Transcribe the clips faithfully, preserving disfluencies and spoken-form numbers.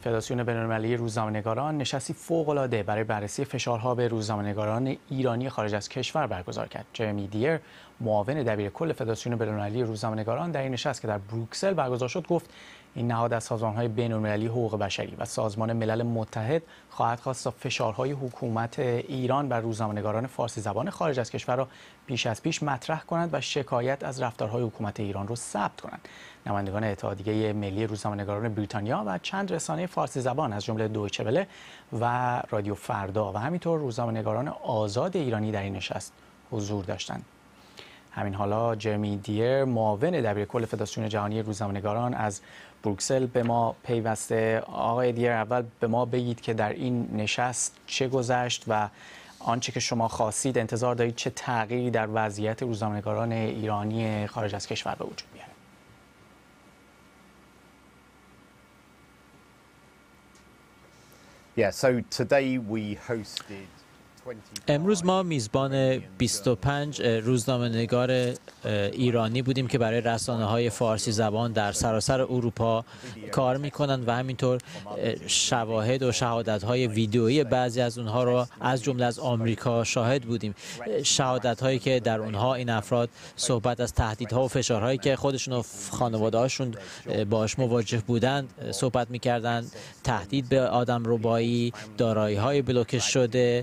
فدراسیون بین‌المللی روزنامه‌نگاران نشستی فوق‌العاده برای بررسی فشارها به روزنامه‌نگاران ایرانی خارج از کشور برگزار کرد. جرمی دیر، معاون دبیرکل فدراسیون بین‌المللی روزنامه‌نگاران، در این نشست که در بروکسل برگزار شد گفت این نهاد از سازمان‌های بین‌المللی حقوق بشری و سازمان ملل متحد خواهد خواست تا فشارهای حکومت ایران بر روزنامه‌نگاران فارسی زبان خارج از کشور را پیش از پیش مطرح کنند و شکایت از رفتارهای حکومت ایران را ثبت کنند. نمایندگان اتحادیه ملی روزنامه‌نگاران بریتانیا و چند رسانه فارسی زبان از جمله دویچه وله و رادیو فردا و همینطور روزنامه‌نگاران آزاد ایرانی در این نشست حضور داشتند. همین حالا جرمی دیر، معاون دبیرکل فدراسیون جهانی روزنامه‌نگاران از بروکسل به ما پیوسته. آقای دیر، اول به ما بگید که در این نشست چه گذشت و آنچه که شما خواستید، انتظار دارید چه تغییری در وضعیت روزنامه‌نگاران ایرانی خارج از کشور به وجود بیاره؟ Yeah, so today we hosted امروز ما میزبان بیست و پنج روزنامه‌نگار ایرانی بودیم که برای رسانه‌های فارسی زبان در سراسر اروپا کار می‌کنند و همینطور شواهد و شهادت‌های ویدئویی بعضی از اونها را از جمله از آمریکا شاهد بودیم. شهادت‌هایی که در اونها این افراد صحبت از تهدیدها و فشارهایی که خودشون و خانواده‌هاشون باهاش مواجه بودند صحبت می‌کردند. تهدید به آدمربایی، دارایی‌های بلوکه شده،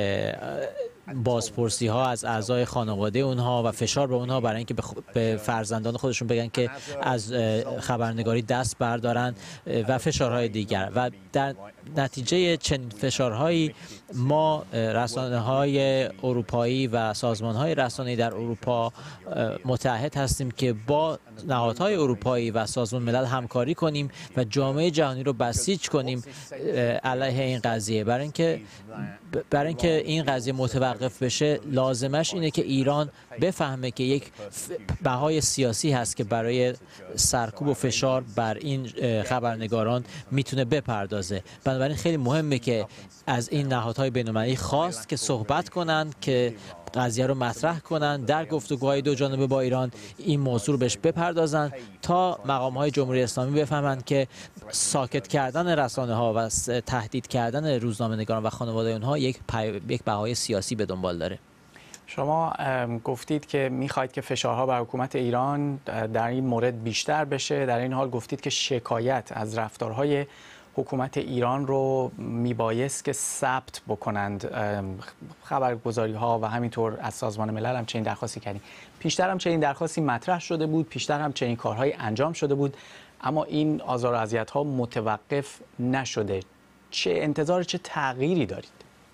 بازپرسی ها از اعضای خانواده اونها و فشار به اونها برای اینکه به فرزندان خودشون بگن که از خبرنگاری دست بردارن و فشارهای دیگر. و در نتیجه چنین فشارهایی ما رسانه‌های اروپایی و سازمان‌های رسانه‌ای در اروپا متحد هستیم که با نهادهای اروپایی و سازمان ملل همکاری کنیم و جامعه جهانی رو بسیج کنیم علیه این قضیه. برای اینکه برای اینکه این قضیه متوقف بشه، لازمش اینه که ایران بفهمه که یک بهای سیاسی هست که برای سرکوب و فشار بر این خبرنگاران میتونه بپردازه. بنابراین خیلی مهمه که از این نهادهای بین‌المللی خواست که صحبت کنند، که قضیه رو مطرح کنند، در گفتگوهای دو جانبه با ایران این موضوع رو بهش بپردازند تا مقام‌های جمهوری اسلامی بفهمند که ساکت کردن رسانه‌ها و تهدید کردن روزنامه‌نگاران و خانواده اونها یک یک بهای سیاسی به دنبال داره. شما گفتید که میخواید که فشارها بر حکومت ایران در این مورد بیشتر بشه. در این حال گفتید که شکایت از رفتارهای حکومت ایران رو میبایست که ثبت بکنند خبرگزاری ها و همینطور از سازمان ملل هم چنین درخواستی کردیم. پیشتر هم چنین درخواستی مطرح شده بود، پیشتر هم چنین کارهایی انجام شده بود، اما این آزار و اذیت ها متوقف نشده. چه انتظار چه تغییری دارید؟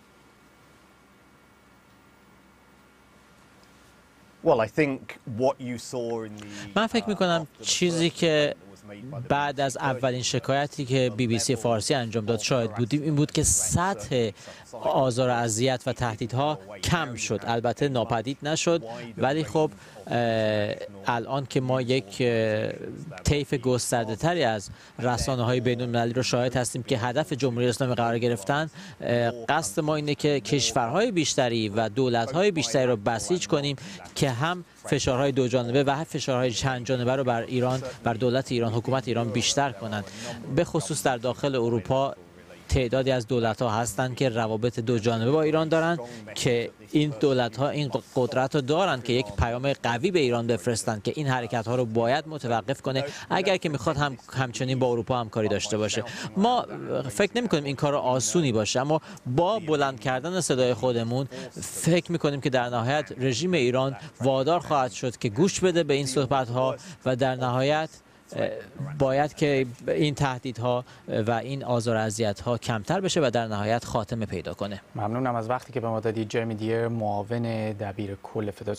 من فکر میکنم چیزی که بعد از اولین شکایتی که بی بی سی فارسی انجام داد شاهد بودیم این بود که سطح آزار و اذیت و تهدیدها کم شد. البته ناپدید نشد، ولی خب الان که ما یک طیف گسترده تری از رسانه‌های بین‌المللی رو شاهد هستیم که هدف جمهوری اسلامی قرار گرفتن، قصد ما اینه که کشورهای بیشتری و دولت‌های بیشتری رو بسیج کنیم که هم فشارهای دو جانبه و فشارهای چند جانبه رو بر ایران، بر دولت ایران، حکومت ایران بیشتر کنند. به خصوص در داخل اروپا تعدادی از دولت‌ها هستند که روابط دو جانبه با ایران دارند که این دولت‌ها این قدرت رو دارند که یک پیام قوی به ایران بفرستند که این حرکت‌ها رو باید متوقف کنه اگر که می‌خواد هم همچنین با اروپا همکاری داشته باشه. ما فکر نمی‌کنیم این کار آسونی باشه، اما با بلند کردن صدای خودمون فکر می‌کنیم که در نهایت رژیم ایران وادار خواهد شد که گوش بده به این صحبت‌ها و در نهایت باید که این تهدیدها و این آزار و اذیت‌ها کمتر بشه و در نهایت خاتمه پیدا کنه. ممنونم از وقتی که به ما دادید جرمی دیر، معاون دبیرکل فدراسیون